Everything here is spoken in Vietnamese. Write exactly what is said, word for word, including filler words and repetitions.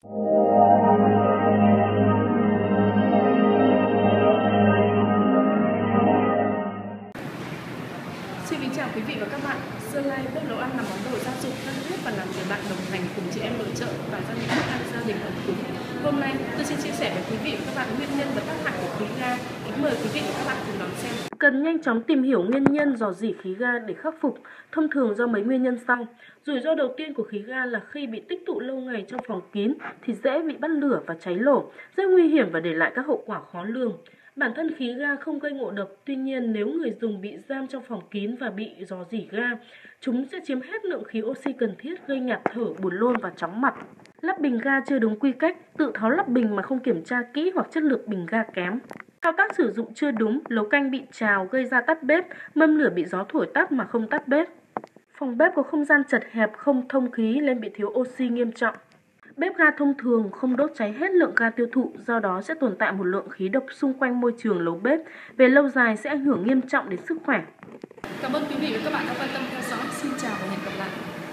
Xin kính chào quý vị và các bạn. Sơn Lai bếp nấu ăn là món đồ gia dụng thân thiết và làm người bạn đồng hành cùng chị em nội trợ và gia đình thức ăn gia đình ấm cúng. Hôm nay tôi xin chia sẻ với quý vị và các bạn nguyên nhân và tác hại của khí ga. Kính mời quý vị và các bạn cùng đón xem. Cần nhanh chóng tìm hiểu nguyên nhân rò rỉ khí ga để khắc phục. Thông thường do mấy nguyên nhân sau. Rủi ro đầu tiên của khí ga là khi bị tích tụ lâu ngày trong phòng kín thì dễ bị bắt lửa và cháy nổ, rất nguy hiểm và để lại các hậu quả khó lường. Bản thân khí ga không gây ngộ độc, tuy nhiên nếu người dùng bị giam trong phòng kín và bị rò rỉ ga, chúng sẽ chiếm hết lượng khí oxy cần thiết, gây ngạt thở, buồn nôn và chóng mặt. Lắp bình ga chưa đúng quy cách, tự tháo lắp bình mà không kiểm tra kỹ hoặc chất lượng bình ga kém. Thao tác sử dụng chưa đúng, nấu canh bị trào gây ra tắt bếp, mâm lửa bị gió thổi tắt mà không tắt bếp. Phòng bếp có không gian chật hẹp, không thông khí nên bị thiếu oxy nghiêm trọng. Bếp ga thông thường không đốt cháy hết lượng ga tiêu thụ, do đó sẽ tồn tại một lượng khí độc xung quanh môi trường nấu bếp. Về lâu dài sẽ ảnh hưởng nghiêm trọng đến sức khỏe. Cảm ơn quý vị và các bạn đã quan tâm theo dõi. Xin chào và hẹn gặp lại.